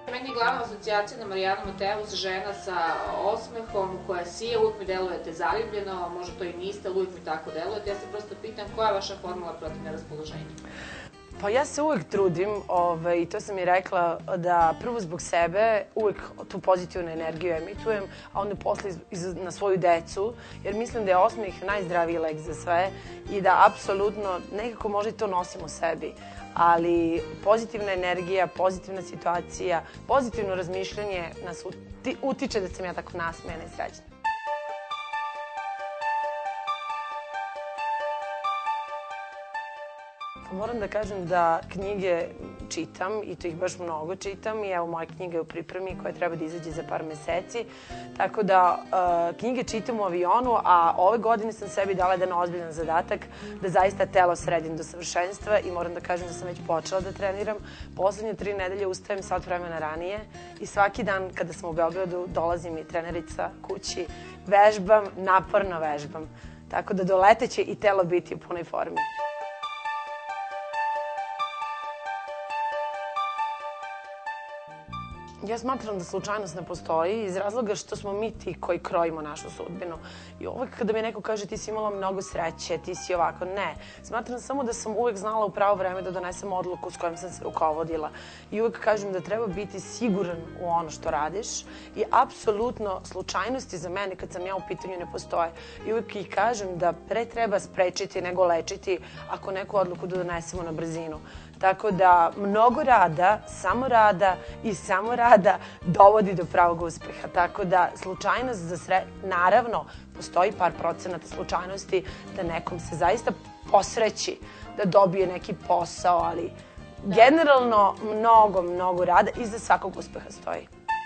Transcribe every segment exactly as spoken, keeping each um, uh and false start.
Meni je glavna asocijacija na Marijanu Mateus, žena sa osmehom, koja sije, uvijek mi delujete zaljubljeno, možda to i niste, ali uvijek mi tako delujete. Ja se prosto pitam koja je vaša formula protiv neraspoloženja? Pa ja se uvek trudim, i to sam i rekla, da prvo zbog sebe uvek tu pozitivnu energiju emitujem, a onda posle na svoju decu, jer mislim da je osmeh najzdraviji lek za sve i da apsolutno nekako možda i to nosim u sebi. Ali pozitivna energija, pozitivna situacija, pozitivno razmišljanje nas utiče da sam ja tako nasmejana i srećna. Moram da kažem da knjige čitam i to ih baš mnogo čitam i evo moja knjiga je u pripremi koja treba da izađe za par meseci. Tako da knjige čitam u avionu, a ove godine sam sebi dala jedan ozbiljan zadatak da zaista telo sredim do savršenstva i moram da kažem da sam već počela da treniram. Poslednje tri nedelje ustajem sat vremena ranije i svaki dan kada sam u Beogradu dolazi mi trenerica kući, vežbam, naporno vežbam. Tako da doleteće i telo biti u punoj formi. Ja smatram da slučajnost ne postoji iz razloga što smo mi ti koji krojimo našu sudbinu. I uvek kada mi neko kaže ti si imala mnogo sreće, ti si ovako, ne. Smatram samo da sam uvek znala u pravo vreme da donesem odluku s kojom sam se rukovodila. I uvek kažem da treba biti siguran u ono što radiš i apsolutno slučajnosti za mene kad sam ja u pitanju ne postoje. I uvek ih kažem da pre treba sprečiti nego lečiti ako neku odluku donesemo na brzinu. Tako da mnogo rada, samo rada i samo rada dovodi do pravog uspeha. Tako da slučajnost za sre... Naravno, postoji par procenata slučajnosti da nekom se zaista posreći da dobije neki posao, ali generalno mnogo, mnogo rada i za svakog uspeha stoji.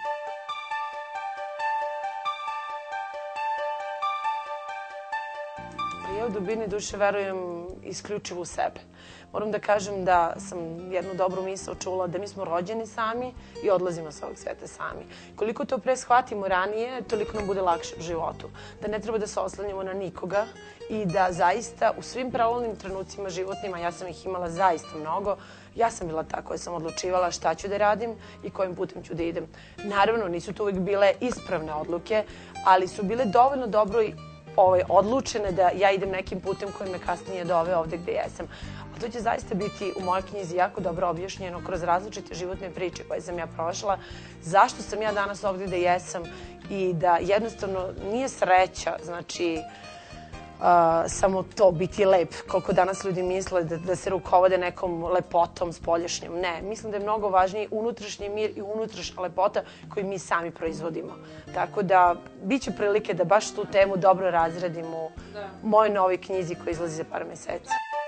Ja u dubini duše verujem isključivo u sebe. Moram da kažem da sam jednu dobru misao čula da mi smo rođeni sami i odlazimo sa ovog sveta sami. Koliko to pre shvatimo ranije, toliko nam bude lakše u životu. Da ne treba da se oslanjamo na nikoga i da zaista u svim pravilnim trenucima životnima, ja sam ih imala zaista mnogo, ja sam bila ta koja sam odlučivala šta ću da radim i kojim putem ću da idem. Naravno, nisu to uvijek bile ispravne odluke, ali su bile dovoljno dobro i odlučene da ja idem nekim putem koji me kasnije doveo ovde gde jesam. A to će zaista biti u mojoj knjizi jako dobro objašnjeno kroz različite životne priče koje sam ja prošla, zašto sam ja danas ovde gde jesam i da jednostavno nije sreća, znači samo to biti lep, koliko danas ljudi misle da se rukovode nekom lepotom spoljašnjom. Ne, mislim da je mnogo važniji unutrašnji mir i unutrašnja lepota koju mi sami proizvodimo. Tako da, bit će prilike da baš tu temu dobro razradim u mojoj novoj knjizi koja izlazi za par meseci.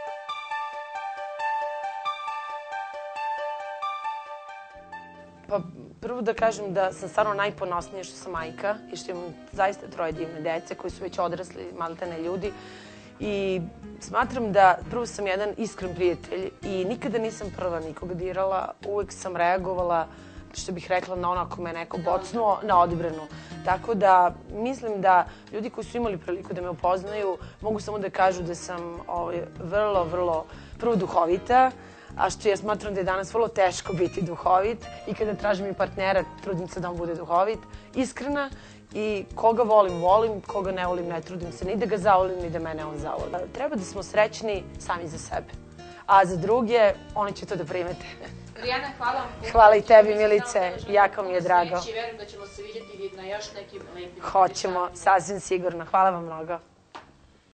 Pa, prvo da kažem da sam stvarno najponosnija što sam majka i što imam zaista troje divne dece koji su već odrasli, maltene ljudi. I smatram da prvo sam jedan iskren prijatelj i nikada nisam prva nikoga dirala, uvek sam reagovala, što bih rekla, na ono ako me neko bocnuo, na odbranu. Tako da mislim da ljudi koji su imali priliku da me upoznaju mogu samo da kažu da sam vrlo, vrlo prvo duhovita, a što ja smatram da je danas vrlo teško biti duhovit i kada tražim i partnera, trudim se da on bude duhovit, iskrena i koga volim, volim, koga ne volim, ne trudim se ni da ga zavolim, ni da mene on zavoli. Treba da smo srećni sami za sebe, a za druge, oni će to da primete. Marijana, hvala vam. Hvala i tebi, Milice, jako mi je drago. Verujem da ćemo se vidjeti na još nekim lepim. Hoćemo, sasvim sigurno. Hvala vam mnogo.